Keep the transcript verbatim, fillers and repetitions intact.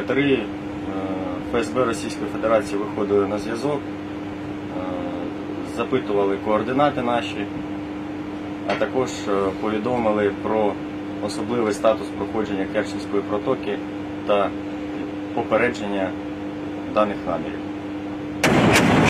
катери ФСБ Російської Федерації виходили на зв'язок, запитували координати наші, а також повідомили про особливий статус проходження Керченської протоки та попередження даних намірів.